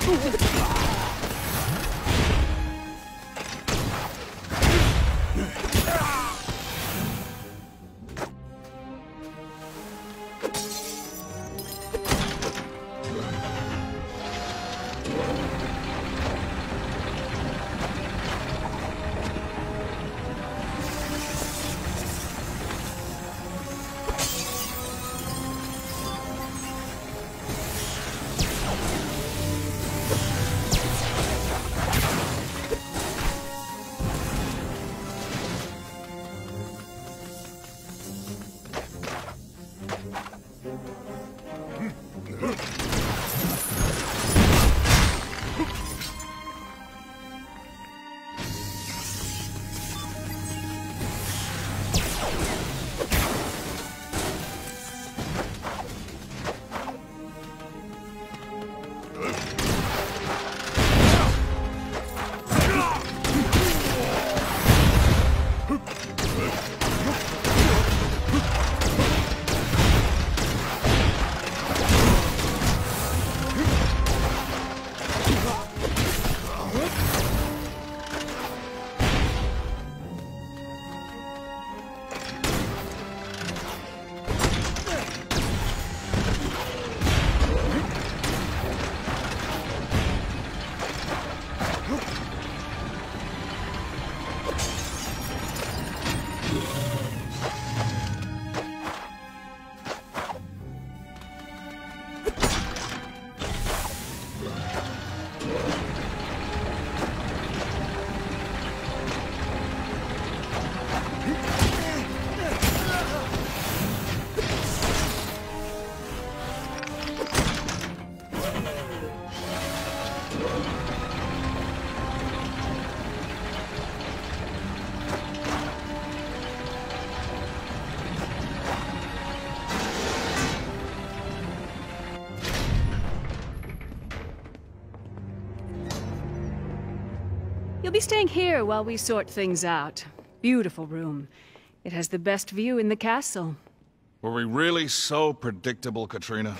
You'll be staying here while we sort things out. Beautiful room. It has the best view in the castle. Were we really so predictable, Katrina?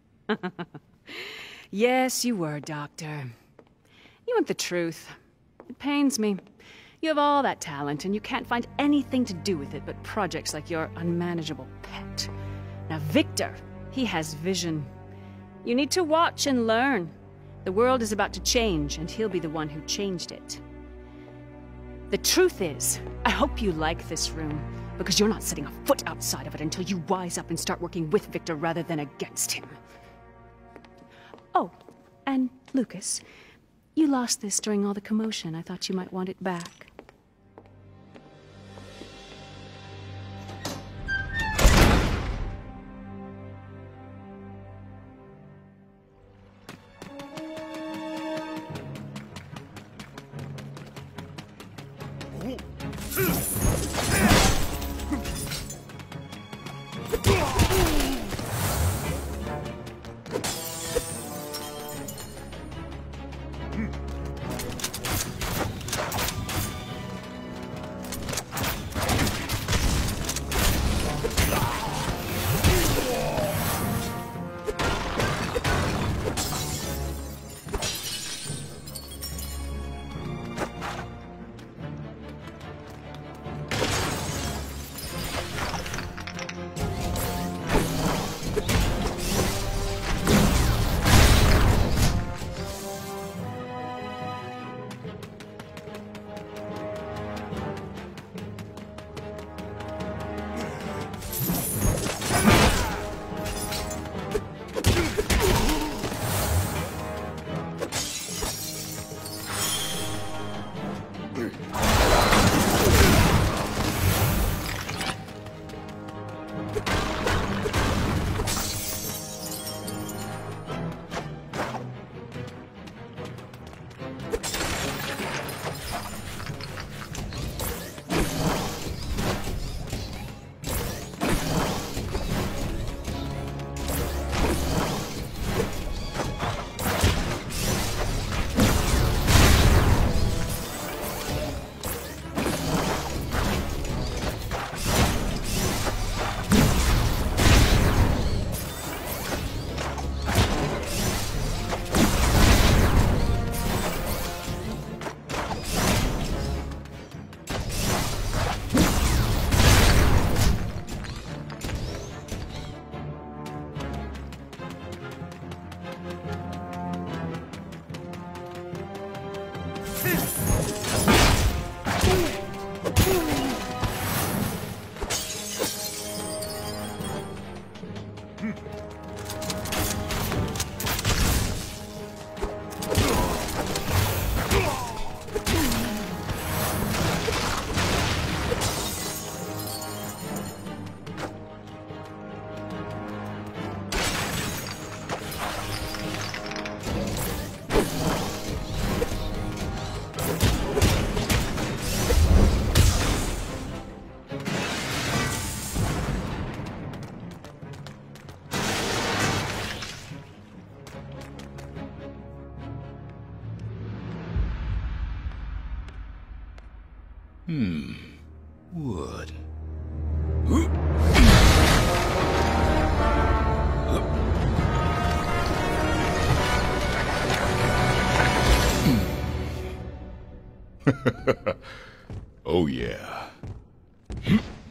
Yes, you were, Doctor. You want the truth. It pains me. You have all that talent, and you can't find anything to do with it but projects like your unmanageable pet. Now, Victor, he has vision. You need to watch and learn. The world is about to change, and he'll be the one who changed it. The truth is, I hope you like this room, because you're not setting a foot outside of it until you wise up and start working with Victor rather than against him. Oh, and Lucas, you lost this during all the commotion. I thought you might want it back. Wood. Oh, yeah.